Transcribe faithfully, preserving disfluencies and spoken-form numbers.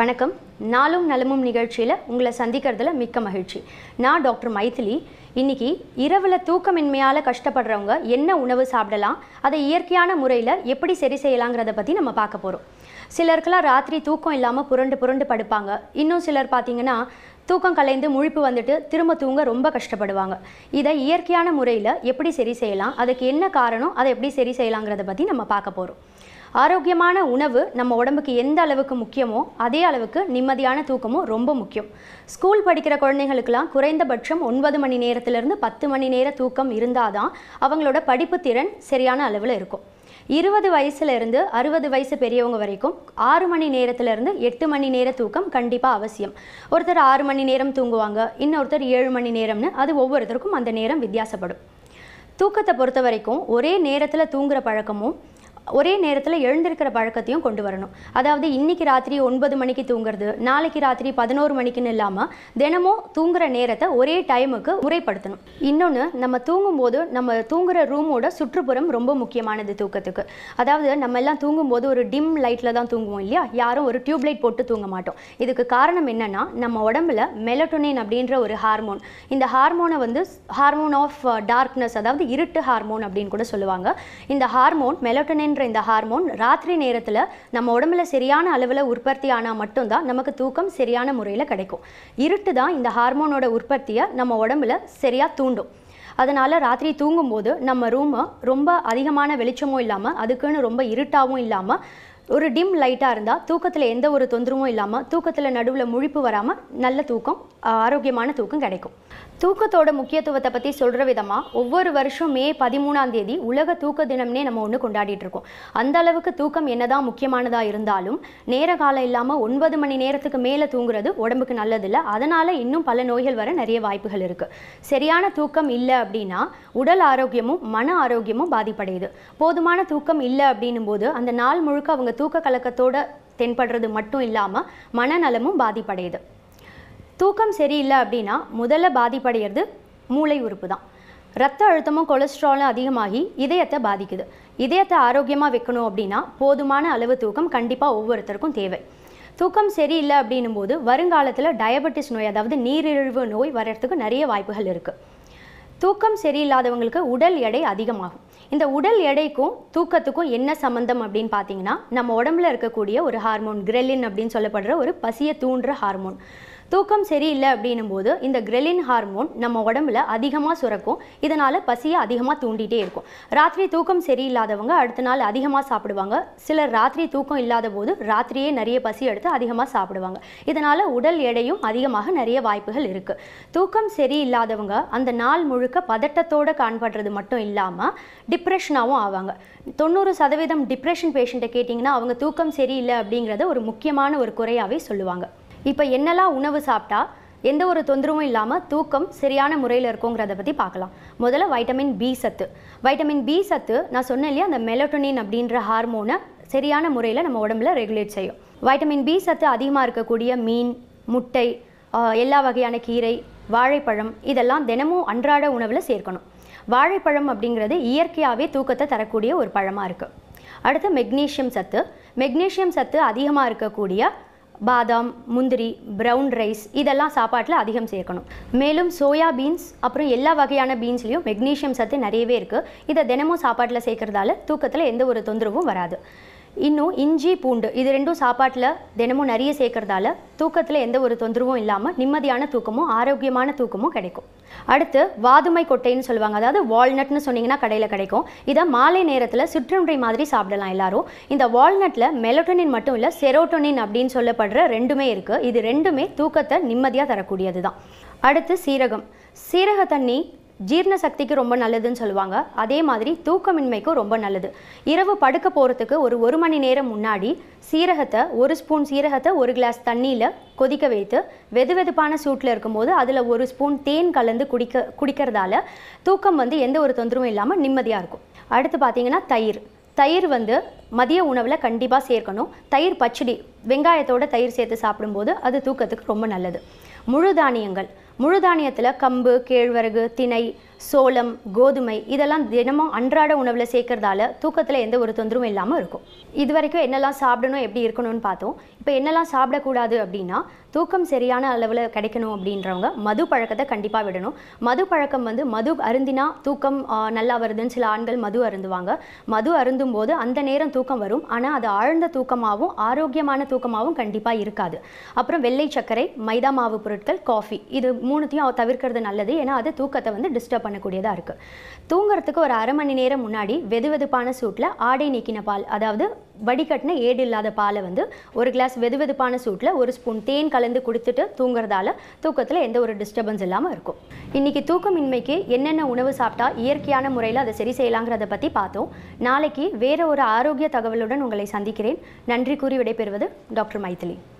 வணக்கம். நாளும் நலமும் நிகழ்ச்சியில் உங்களை சந்திக்கிறதுல மிக்க மகிழ்ச்சி. நான் டாக்டர் மைதிலி. இன்னைக்கு இரவில் தூக்கமின்மையால் கஷ்டப்படுறவங்க என்ன உணவு சாப்பிடலாம், அதை இயற்கையான முறையில் எப்படி சரி செய்யலாங்கிறத பற்றி நம்ம பார்க்க போகிறோம். சிலருக்கெல்லாம் ராத்திரி தூக்கம் இல்லாமல் புரண்டு புரண்டு படுப்பாங்க. இன்னும் சிலர் பார்த்திங்கன்னா தூக்கம் கலைந்து முழிப்பு வந்துட்டு திரும்ப தூங்க ரொம்ப கஷ்டப்படுவாங்க. இதை இயற்கையான முறையில் எப்படி சரி செய்யலாம், அதுக்கு என்ன காரணம், அதை எப்படி சரி செய்யலாங்கிறத பற்றி நம்ம பார்க்க போகிறோம். ஆரோக்கியமான உணவு நம்ம உடம்புக்கு எந்த அளவுக்கு முக்கியமோ அதே அளவுக்கு நிம்மதியான தூக்கமும் ரொம்ப முக்கியம். ஸ்கூல் படிக்கிற குழந்தைங்களுக்கெல்லாம் குறைந்தபட்சம் ஒன்பது மணி நேரத்திலிருந்து பத்து மணி நேர தூக்கம் இருந்தால் தான் அவங்களோட படிப்பு திறன் சரியான அளவில் இருக்கும். இருபது வயசுலேருந்து அறுபது வயசு பெரியவங்க வரைக்கும் ஆறு மணி நேரத்திலேருந்து எட்டு மணி நேர தூக்கம் கண்டிப்பாக அவசியம். ஒருத்தர் ஆறு மணி நேரம் தூங்குவாங்க, இன்னொருத்தர் ஏழு மணி நேரம்னு, அது ஒவ்வொருத்தருக்கும் அந்த நேரம் வித்தியாசப்படும். தூக்கத்தை பொறுத்த வரைக்கும் ஒரே நேரத்தில் தூங்குற பழக்கமும் ஒரே நேரத்தில் எழுந்திருக்கிற பழக்கத்தையும் கொண்டு வரணும். அதாவது இன்றைக்கி ராத்திரி ஒன்பது மணிக்கு தூங்குறது, நாளைக்கு ராத்திரி பதினோரு மணிக்குன்னு இல்லாமல் தினமும் தூங்குகிற நேரத்தை ஒரே டைமுக்கு முறைப்படுத்தணும். இன்னொன்று, நம்ம தூங்கும்போது நம்ம தூங்குகிற ரூமோட சுற்றுப்புறம் ரொம்ப முக்கியமானது தூக்கத்துக்கு. அதாவது நம்ம எல்லாம் தூங்கும்போது ஒரு டிம் லைட்டில் தான் தூங்குவோம் இல்லையா, யாரும் ஒரு டியூப் லைட் போட்டு தூங்க மாட்டோம். இதுக்கு காரணம் என்னென்னா, நம்ம உடம்புல மெலட்டோனின் அப்படின்ற ஒரு ஹார்மோன், இந்த ஹார்மோனை வந்து ஹார்மோன் ஆஃப் டார்க்னஸ், அதாவது இருட்டு ஹார்மோன் அப்படின்னு கூட சொல்லுவாங்க. இந்த ஹார்மோன் மெலட்டோனின் இந்த ஹார்மோன் ராத்திரி நேரத்தில் நம்ம உடம்புல சரியான அளவில் உற்பத்தி ஆனால் மட்டும்தான் நமக்கு தூக்கம் சரியான முறையில் கிடைக்கும். இருட்டு தான் இந்த ஹார்மோனோட உற்பத்தியை நம்ம உடம்புல சரியாக தூண்டும். அதனால் ராத்திரி தூங்கும்போது நம்ம ரூமை ரொம்ப அதிகமான வெளிச்சமும் இல்லாமல் அதுக்குன்னு ரொம்ப இருட்டாகவும் இல்லாமல் ஒரு டிம் லைட்டாக இருந்தால் தூக்கத்தில் எந்த ஒரு தொந்தரவும் இல்லாமல் தூக்கத்தில் நடுவில் முழிப்பு வராமல் நல்ல தூக்கம், ஆரோக்கியமான தூக்கம் கிடைக்கும். தூக்கத்தோட முக்கியத்துவத்தை பற்றி சொல்கிற விதமாக ஒவ்வொரு வருஷம் மே பதிமூணாம் தேதி உலக தூக்க தினம்னே நம்ம ஒன்று கொண்டாடிட்டு இருக்கோம். அந்த அளவுக்கு தூக்கம் என்னதான் முக்கியமானதாக இருந்தாலும் நேர காலம் இல்லாமல் ஒன்பது மணி நேரத்துக்கு மேலே தூங்குறது உடம்புக்கு நல்லதில்லை. அதனால் இன்னும் பல நோய்கள் வர நிறைய வாய்ப்புகள் இருக்குது. சரியான தூக்கம் இல்லை அப்படின்னா உடல் ஆரோக்கியமும் மன ஆரோக்கியமும் பாதிப்படையுது. போதுமான தூக்கம் இல்லை அப்படின்னும் போது அந்த நாள் முழுக்க அவங்க தூக்க கலக்கத்தோடு தென்படுறது மட்டும் இல்லாமல் மனநலமும் பாதிப்படையுது. தூக்கம் சரியில்லை அப்படின்னா முதல்ல பாதிப்படைகிறது மூளை உறுப்பு தான். ரத்த அழுத்தமும் கொலஸ்ட்ராலும் அதிகமாகி இதயத்தை பாதிக்குது. இதயத்தை ஆரோக்கியமாக வைக்கணும் அப்படின்னா போதுமான அளவு தூக்கம் கண்டிப்பாக ஒவ்வொருத்தருக்கும் தேவை. தூக்கம் சரியில்லை அப்படின்னும் போது வருங்காலத்தில் டயபெட்டிஸ் நோய், அதாவது நீரிழிவு நோய் வர்றதுக்கு நிறைய வாய்ப்புகள் இருக்குது. தூக்கம் சரியில்லாதவங்களுக்கு உடல் எடை அதிகமாகும். இந்த உடல் எடைக்கும் தூக்கத்துக்கும் என்ன சம்மந்தம் அப்படின்னு பார்த்தீங்கன்னா, நம்ம உடம்புல இருக்கக்கூடிய ஒரு ஹார்மோன் கிரெலின் அப்படின்னு சொல்லப்படுற ஒரு பசியை தூண்டுற ஹார்மோன். தூக்கம் சரியில்லை அப்படின்னும் போது இந்த கிரெலின் ஹார்மோன் நம்ம உடம்புல அதிகமாக சுரக்கும். இதனால் பசியை அதிகமாக தூண்டிகிட்டே இருக்கும். ராத்திரி தூக்கம் சரியில்லாதவங்க அடுத்த நாள் அதிகமாக சாப்பிடுவாங்க. சிலர் ராத்திரி தூக்கம் இல்லாத போது ராத்திரியே நிறைய பசி எடுத்து அதிகமாக சாப்பிடுவாங்க. இதனால் உடல் எடையும் அதிகமாக நிறைய வாய்ப்புகள் இருக்குது. தூக்கம் சரியில்லாதவங்க அந்த நாள் முழுக்க பதட்டத்தோடு காணப்படுறது மட்டும் இல்லாமல் டிப்ரெஷனாகவும் ஆவாங்க. தொண்ணூறு சதவீதம் டிப்ரெஷன் பேஷண்ட்டை கேட்டிங்கன்னா அவங்க தூக்கம் சரியில்லை அப்படிங்கிறத ஒரு முக்கியமான ஒரு குறையாகவே சொல்லுவாங்க. இப்போ என்னெல்லாம் உணவு சாப்பிட்டா எந்த ஒரு தொந்தரவும் இல்லாமல் தூக்கம் சரியான முறையில் இருக்குங்கிறத பற்றி பார்க்கலாம். முதல்ல வைட்டமின் பி சத்து. வைட்டமின் பி சத்து நான் சொன்னேன் இல்லையா, அந்த மெலட்டோனின் அப்படின்ற ஹார்மோனை சரியான முறையில் நம்ம உடம்புல ரெகுலேட் செய்யும். வைட்டமின் பி சத்து அதிகமாக இருக்கக்கூடிய மீன், முட்டை, எல்லா வகையான கீரை, வாழைப்பழம் இதெல்லாம் தினமும் அன்றாட உணவில் சேர்க்கணும். வாழைப்பழம் அப்படிங்கிறது இயற்கையாகவே தூக்கத்தை தரக்கூடிய ஒரு பழமாக இருக்குது. அடுத்து மெக்னீஷியம் சத்து. மெக்னீஷியம் சத்து அதிகமாக இருக்கக்கூடிய பாதாம், முந்திரி, ப்ரௌன் ரைஸ் இதெல்லாம் சாப்பாட்டில் அதிகம் சேர்க்கணும். மேலும் சோயா பீன்ஸ், அப்புறம் எல்லா வகையான பீன்ஸ்லேயும் மெக்னீஷியம் சத்து நிறையவே இருக்குது. இதை தினமும் சாப்பாட்டில் சேர்க்கறதால தூக்கத்தில் எந்த ஒரு தொந்தரவும் வராது. இன்னும் இஞ்சி, பூண்டு இது ரெண்டும் சாப்பாட்டில் தினமும் நிறைய சேர்க்கறதால தூக்கத்தில் எந்த ஒரு தொந்தரவும் இல்லாமல் நிம்மதியான தூக்கமும் ஆரோக்கியமான தூக்கமும் கிடைக்கும். அடுத்து வாதுமை கொட்டைன்னு சொல்லுவாங்க, அதாவது வால்நட்னு சொன்னீங்கன்னா கடையில் கிடைக்கும். இதை மாலை நேரத்தில் சிற்றுண்டி மாதிரி சாப்பிடலாம் எல்லாரும். இந்த வால்நட்டில் மெலட்டோனின் மட்டும் இல்லை, செரோட்டோனின் அப்படின்னு சொல்லப்படுற ரெண்டுமே இருக்குது. இது ரெண்டுமே தூக்கத்தை நிம்மதியாக தரக்கூடியது தான். அடுத்து சீரகம். சீரக தண்ணி ஜீரண சக்திக்கு ரொம்ப நல்லதுன்னு சொல்லுவாங்க. அதே மாதிரி தூக்கமின்மைக்கும் ரொம்ப நல்லது. இரவு படுக்க போகிறதுக்கு ஒரு ஒரு மணி நேரம் முன்னாடி சீரகத்தை ஒரு ஸ்பூன் சீரகத்தை ஒரு கிளாஸ் தண்ணியில் கொதிக்க வைத்து வெது வெதுப்பான சூட்டில் இருக்கும்போது அதில் ஒரு ஸ்பூன் தேன் கலந்து குடிக்க குடிக்கிறதால தூக்கம் வந்து எந்த ஒரு தொந்தரவும் இல்லாமல் நிம்மதியாக இருக்கும். அடுத்து பார்த்திங்கன்னா தயிர். தயிர் வந்து மதிய உணவில் கண்டிப்பாக சேர்க்கணும். தயிர் பச்சடி, வெங்காயத்தோட தயிர் சேர்த்து சாப்பிடும்போது அது தூக்கத்துக்கு ரொம்ப நல்லது. முழு தானியங்கள். முழு தானியத்தில் கம்பு, கேழ்வரகு, திணை, சோளம், கோதுமை இதெல்லாம் தினமும் அன்றாட உணவில் சேர்க்கறதால தூக்கத்தில் எந்த ஒரு தொந்தரவும் இல்லாமல் இருக்கும். இது வரைக்கும் என்னெல்லாம் சாப்பிடணும், எப்படி இருக்கணும்னு பார்த்தோம். இப்போ என்னெல்லாம் சாப்பிடக்கூடாது அப்படின்னா, தூக்கம் சரியான அளவில் கிடைக்கணும் அப்படின்றவங்க மது பழக்கத்தை கண்டிப்பாக விடணும். மது பழக்கம் வந்து மது அருந்தினா தூக்கம் நல்லா வருதுன்னு சில ஆண்கள் மது அருந்துவாங்க. மது அருந்தும் போது அந்த நேரம் தூக்கம் வரும், ஆனால் அது ஆழ்ந்த தூக்கமாகவும் ஆரோக்கியமான தூக்கமாகவும் கண்டிப்பாக இருக்காது. அப்புறம் வெள்ளை சர்க்கரை, மைதா மாவு பொருட்கள், காஃபி இது மூணுத்தையும் தவிர்க்கிறது நல்லது. ஏன்னா அது தூக்கத்தை வந்து டிஸ்டர்ப் பண்ணக்கூடியதாக இருக்குது. தூங்குறதுக்கு ஒரு அரை மணி நேரம் முன்னாடி வெது வெதுப்பான சூட்டில் ஆடை நீக்கின பால், அதாவது வடிகட்டின ஏடு இல்லாத பாலை வந்து ஒரு கிளாஸ் வெது வெதுப்பான சூட்டில் ஒரு ஸ்பூன் தேன் கலந்து குடித்துட்டு தூங்குறதால தூக்கத்தில் எந்த ஒரு டிஸ்டர்பன்ஸ் இல்லாமல் இருக்கும். இன்றைக்கி தூக்கமின்மைக்கு என்னென்ன உணவு சாப்பிட்டா இயற்கையான முறையில் அதை சரி செய்யலாங்கிறத பற்றி பார்த்தோம். நாளைக்கு வேறு ஒரு ஆரோக்கிய தகவலுடன் உங்களை சந்திக்கிறேன். நன்றி கூறி விடைபெறுவது டாக்டர் மைதிலி.